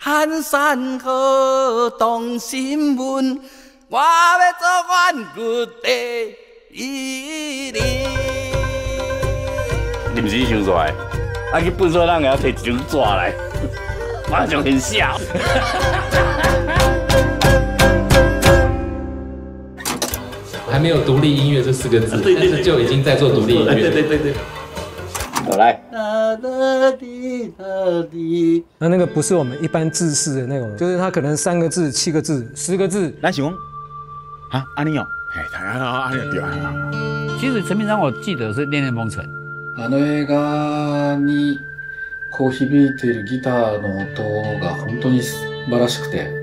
汉山河动新闻，我要做阮骨第一人。 你不是想帅，啊去笨手人也要摕一张纸来，马上很笑。 还没有独立音乐这4个字，但是就已经在做独立音乐。 对。我来。 那个不是我们一般制式的那种，就是它可能3个字、7个字、10个字。 咱想啊，安尼哦，安尼对啊。 其实陈明章我记得是《恋恋风尘》。 あの映画にこう響いているギターの音が本当に素晴らしくて。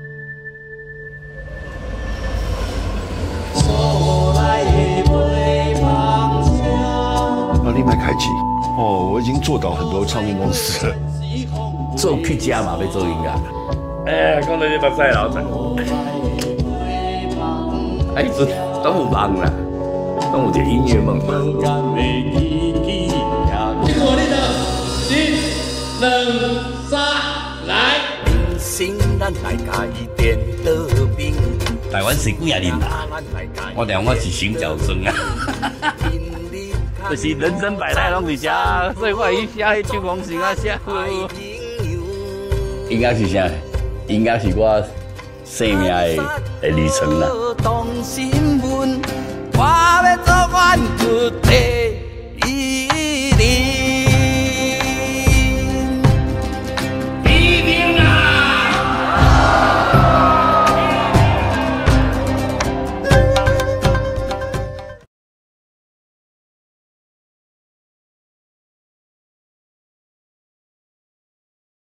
你别客气哦，我已经做到很多唱片公司了。 做曲家嘛，要做音乐。哎，讲到这目屎流出。哎，阵拢有梦啦，拢有一个音乐梦嘛。 经过你的1、2、3，来。 人生咱来家己颠倒面。 台湾谁几啊人啦？我讲我是新角村啊。就是人生百态拢是啥，所以我去写迄首歌时啊写。应该是啥？应该是我生命的旅程啦。 动新闻，我要做阮骨第